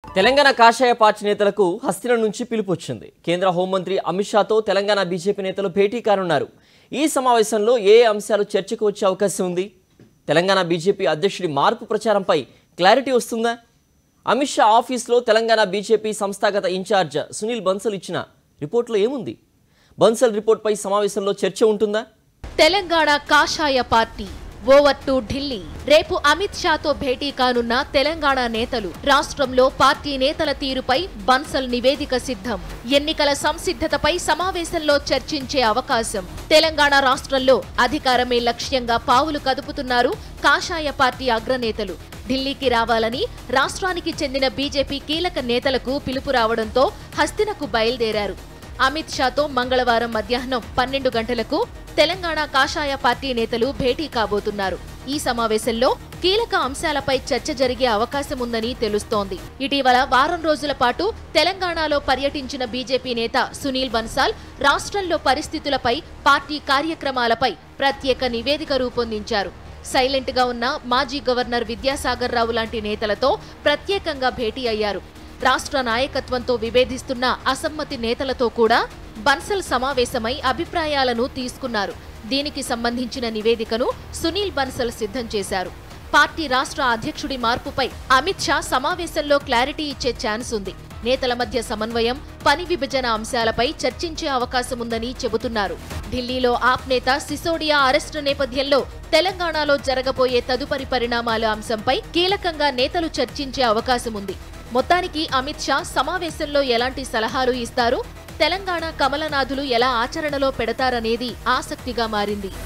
తెలంగాణ కాషాయ పార్టీ నేతలకు హస్తిన నుంచి పిలుపు వచ్చింది. కేంద్ర హోంమంత్రి అమిత్ షాతో తెలంగాణ బీజేపీ నేతలు భేటీ కానున్నారు. ఈ సమావేశంలో ఏ అంశాలు చర్చకు వచ్చే అవకాశం ఉంది? తెలంగాణ బీజేపీ అధ్యక్షుడి మార్పు ప్రచారంపై క్లారిటీ వస్తుందా? అమిత్ షా ఆఫీస్లో తెలంగాణ బీజేపీ సంస్థాగత ఇన్ఛార్జ్ సునీల్ బన్సల్ ఇచ్చిన రిపోర్ట్లో ఏముంది? బన్సల్ రిపోర్ట్పై సమావేశంలో చర్చ ఉంటుందా? తెలంగాణ కాషాయ పార్టీ ఓవర్ టు ఢిల్లీ. రేపు అమిత్ షాతో భేటీ కానున్న తెలంగాణ నేతలు. రాష్ట్రంలో పార్టీ నేతల తీరుపై బన్సల్ నివేదిక సిద్ధం. ఎన్నికల సంసిద్ధతపై సమావేశంలో చర్చించే అవకాశం. తెలంగాణ రాష్ట్రంలో అధికారమే లక్ష్యంగా పావులు కదుపుతున్నారు కాషాయ పార్టీ అగ్రనేతలు. ఢిల్లీకి రావాలని రాష్ట్రానికి చెందిన బీజేపీ కీలక నేతలకు పిలుపు రావడంతో హస్తినకు బయలుదేరారు. అమిత్ షాతో మంగళవారం మధ్యాహ్నం 12 గంటలకు తెలంగాణ కాషాయ పార్టీ నేతలు భేటీ కాబోతున్నారు. ఈ సమావేశంలో కీలక అంశాలపై చర్చ జరిగే అవకాశం ఉందని తెలుస్తోంది. ఇటీవల వారం రోజుల పాటు తెలంగాణలో పర్యటించిన బీజేపీ నేత సునీల్ బన్సాల్ రాష్ట్రంలో పరిస్థితులపై, పార్టీ కార్యక్రమాలపై ప్రత్యేక నివేదిక రూపొందించారు. సైలెంట్ గా ఉన్న మాజీ గవర్నర్ విద్యాసాగర్ రావు లాంటి నేతలతో ప్రత్యేకంగా భేటీ అయ్యారు. రాష్ట్ర నాయకత్వంతో విభేదిస్తున్న అసమ్మతి నేతలతో కూడా బన్సల్ సమావేశమై అభిప్రాయాలను తీసుకున్నారు. దీనికి సంబంధించిన నివేదికను సునీల్ బన్సల్ సిద్ధం చేశారు. పార్టీ రాష్ట్ర అధ్యక్షుడి మార్పుపై అమిత్ షా సమావేశంలో క్లారిటీ ఇచ్చే ఛాన్స్ ఉంది. నేతల మధ్య సమన్వయం, పని విభజన అంశాలపై చర్చించే అవకాశం ఉందని చెబుతున్నారు. ఢిల్లీలో ఆప్ నేత సిసోడియా అరెస్టు నేపథ్యంలో తెలంగాణలో జరగబోయే తదుపరి పరిణామాల అంశంపై కీలకంగా నేతలు చర్చించే అవకాశం ఉంది. మొత్తానికి అమిత్ షా సమావేశంలో ఎలాంటి సలహాలు ఇస్తారు, తెలంగాణ కమలనాథులు ఎలా ఆచరణలో పెడతారనేది ఆసక్తిగా మారింది.